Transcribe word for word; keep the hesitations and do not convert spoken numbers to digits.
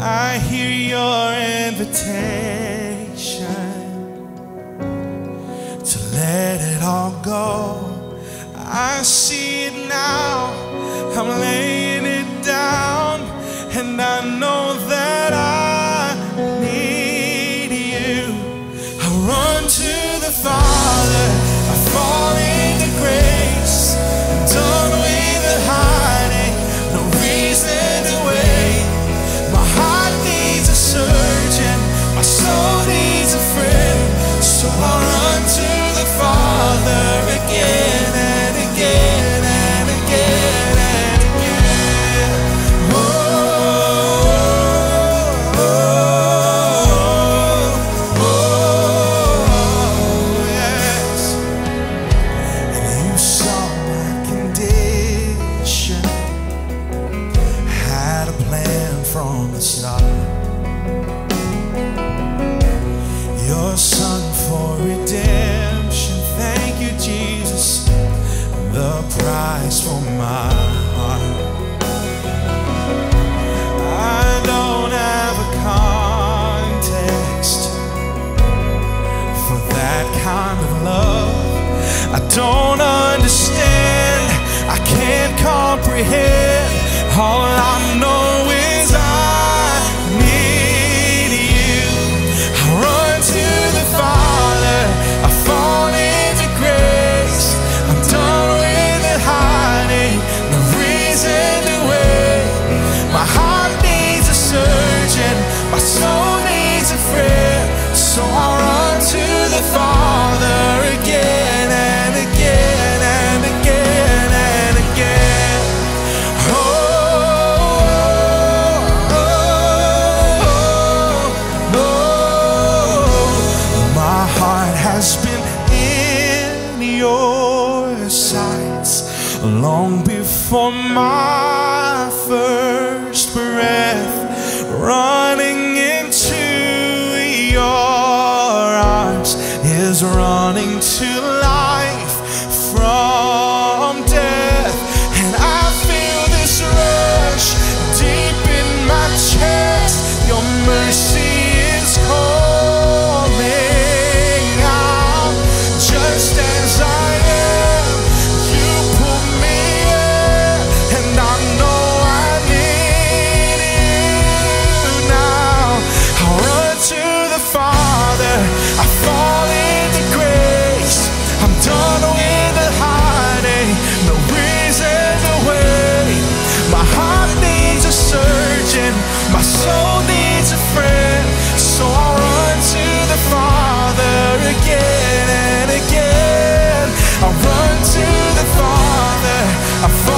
I hear your invitation to let it all go. I see it now, I'm laying it down, and I know that I need you. I run to the Father, I fall into grace. I'm done with the hiding, no reason to wait. My heart needs a surgeon, my soul needs a friend. So I run to the Father again and again and again and again. Oh, oh, oh, oh, yes. And you saw my condition, had a plan from the start. Your Son for redemption, thank you, Jesus, the price for my heart. I don't have a context for that kind of love. I don't understand, I can't comprehend. All I know is I need you. I run to the Father, I fall into grace. I'm done with the hiding, no reason to wait. My heart needs a surgeon, my soul needs a friend. So I run to the Father again and again and again and again. Oh, oh, oh, oh. My heart has been in your sights long before my first breath. Running into your arms is running to life from death. And I feel this rush deep in my chest. Your mercy is calling out. Just as I am, you pull me in, and I know I need you now. I run to the Father, I fall into grace. I'm done with the hiding, no reason to wait. My heart needs a surgeon, my soul needs a friend. So I run to the Father again and again. I run to the Father, I fall